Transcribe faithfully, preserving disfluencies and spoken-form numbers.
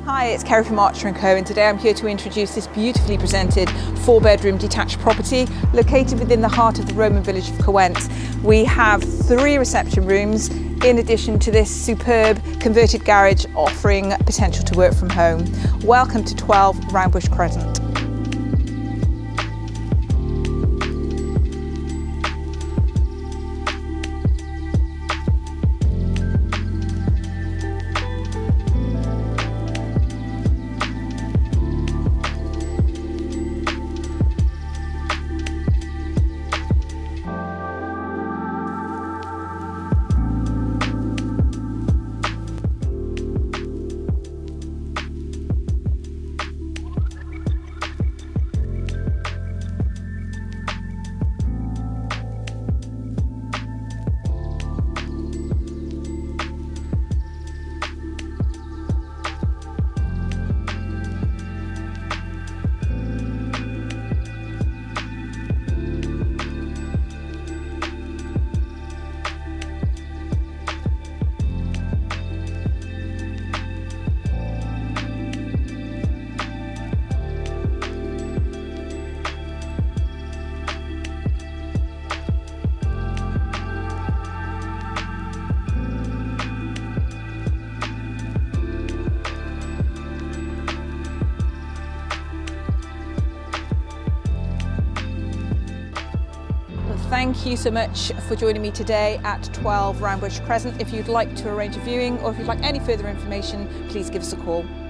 Hi, it's Kerry from Archer and Co, and today I'm here to introduce this beautifully presented four bedroom detached property located within the heart of the Roman village of Crescent. We have three reception rooms in addition to this superb converted garage offering potential to work from home. Welcome to twelve Roundbush Crescent. Thank you so much for joining me today at twelve Roundbush Crescent. If you'd like to arrange a viewing or if you'd like any further information, please give us a call.